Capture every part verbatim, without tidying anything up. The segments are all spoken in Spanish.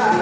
besar.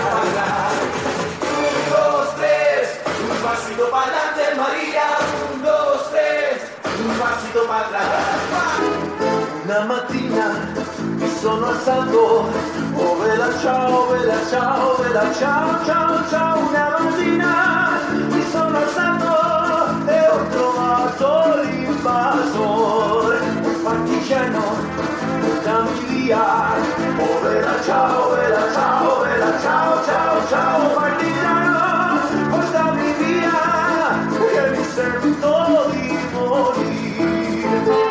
Un, dos, tres, un pasito para adelante, María. Un, dos, tres, un pasito para atrás. Una mattina mi sono alzato, oh bella ciao, bella ciao, bella ciao, ciao, ciao. Una mattina mi sono alzato e ho trovato l'invasore, un partigiano, portami via. Oh bella ciao, bella ciao, bella ciao, ciao, ciao. Partigiano, portami via, che mi sento di morire.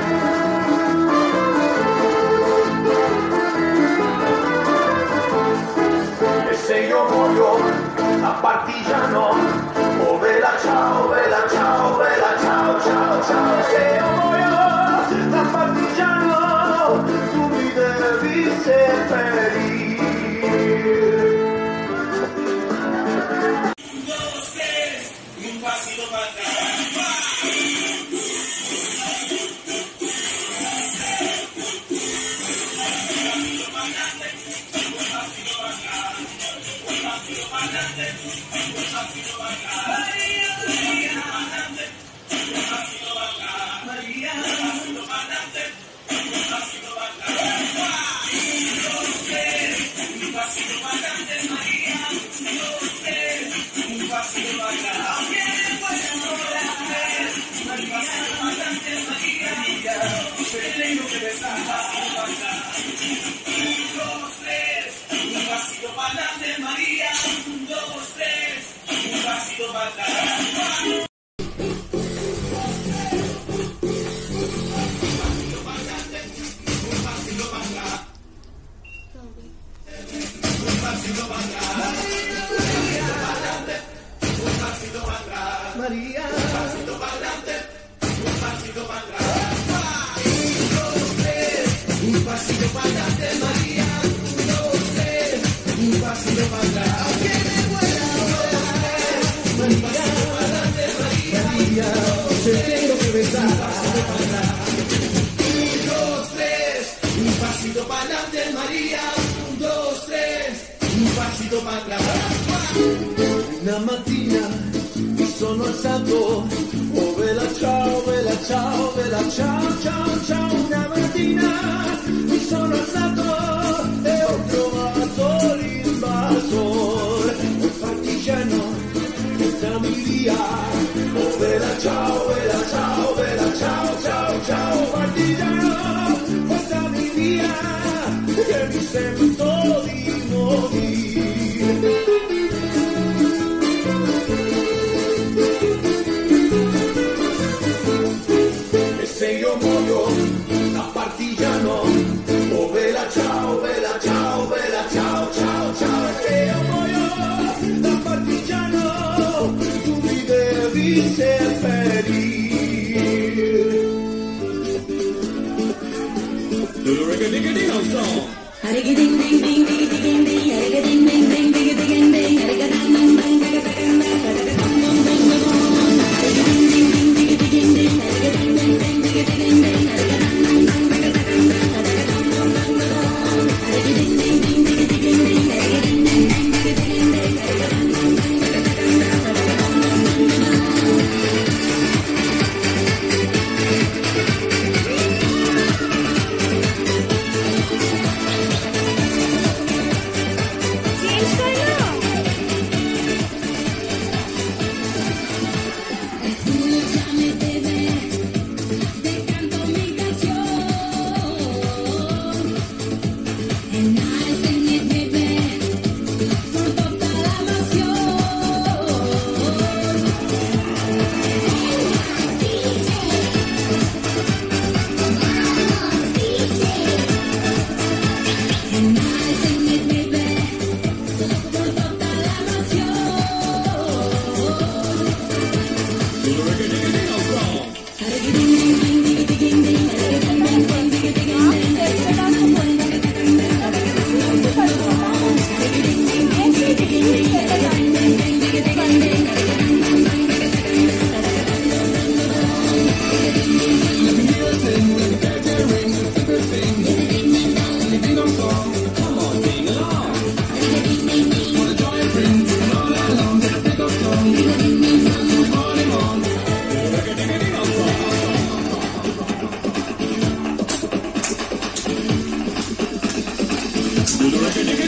Se io muoio da partigiano, oh bella ciao, bella ciao, bella ciao, ciao, ciao. Se io muoio da partigiano, tu mi devi seppellire. Un, dos, tres, un pasito para atrás. Una mattina mi sono alzato, oh bella ciao, bella ciao, bella ciao, ciao, ciao. Una mattina mi sono alzato e ho trovato l'invasore, un partigiano, portami via. Oh bella ciao, bella ciao, bella ciao, ciao, ciao. Partigiano, portami via, che mi sento di morire. Se io muoio da partigiano, oh bella ciao, bella ciao, bella ciao, ciao, ciao. Se io muoio da partigiano, tu mi devi seppellire. Do the reggae-ding-a-ding song. Reggae-ding-ding-ding-ding-ding-ding, reggae-ding-ding-ding-ding-ding,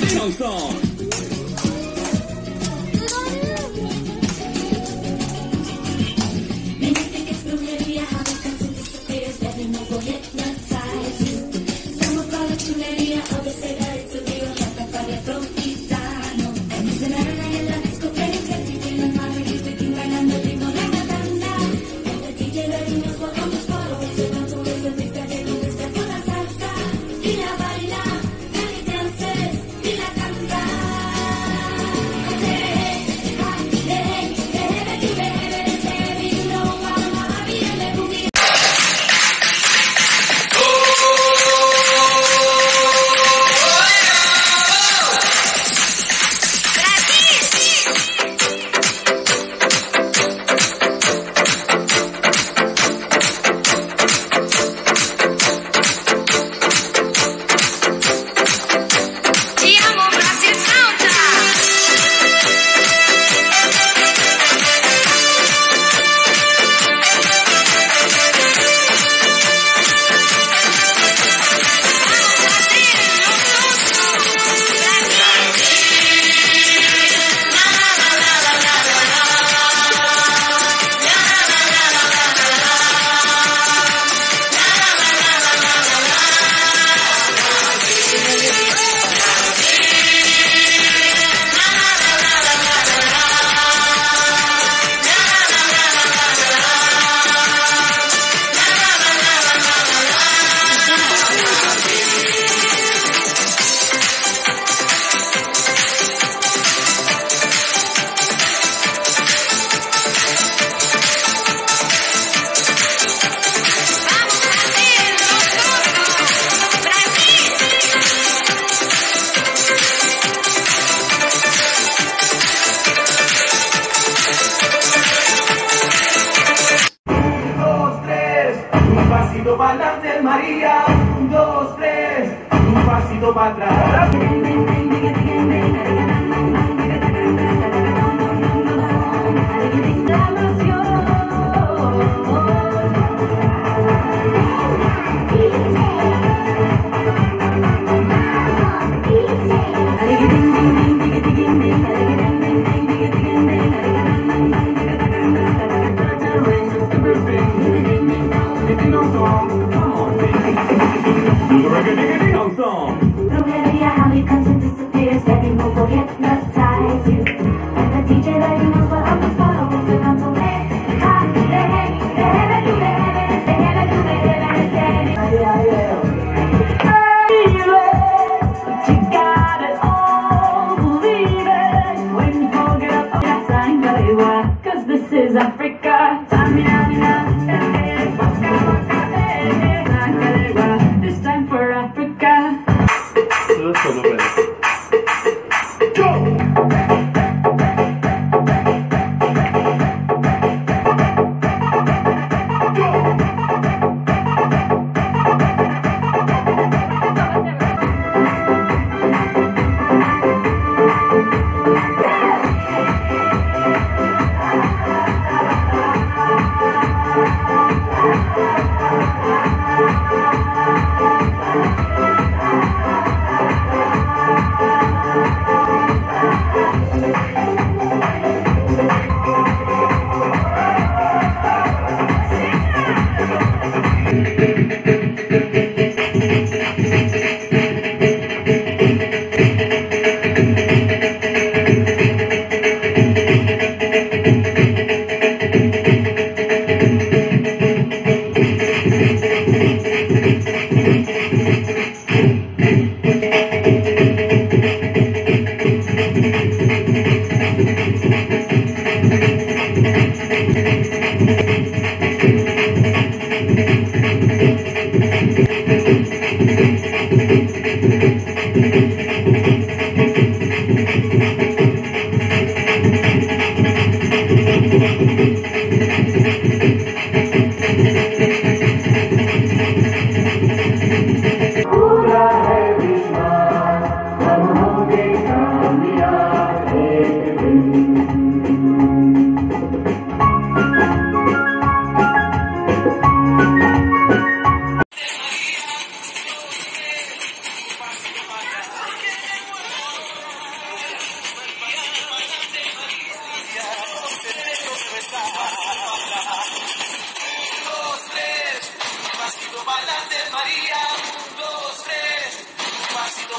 María, un, dos, tres, un pasito para atrás.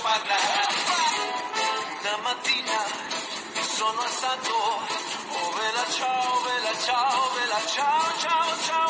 parla. Una mattina mi sono alzato, oh vela ciao, vela ciao, vela ciao, ciao, ciao.